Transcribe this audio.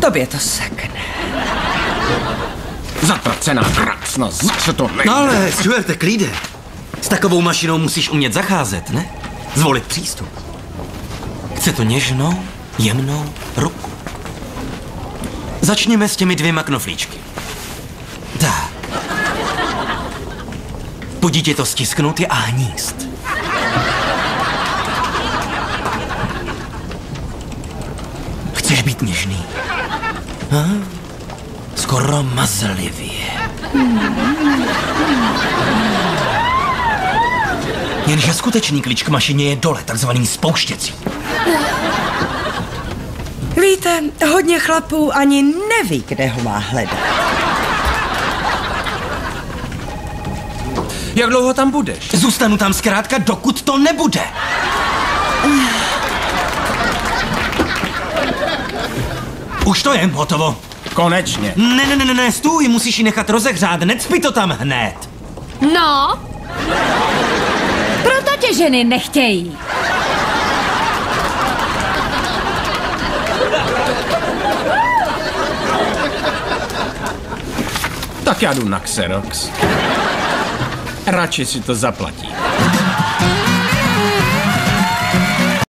Tobě to sekne. Zatracená krásna, zase to nejde. No ale, Stuarte, klíde. S takovou mašinou musíš umět zacházet, ne? Zvolit přístup. Chce to něžnou, jemnou ruku. Začněme s těmi 2 knoflíčky. Tak. Po dítě to stisknout je a hnízd. Chceš být něžný? Skoro mazlivě. Jenže skutečný klíč k mašině je dole, takzvaný spouštěcí. Víte, hodně chlapů ani neví, kde ho má hledat. Jak dlouho tam budeš? Zůstanu tam zkrátka, dokud to nebude. Už to je hotovo. Konečně. Ne, stůj, musíš ji nechat rozehřát, necpi to tam hned. No, proto tě ženy nechtějí. Tak já jdu na Xerox. Radši si to zaplatím.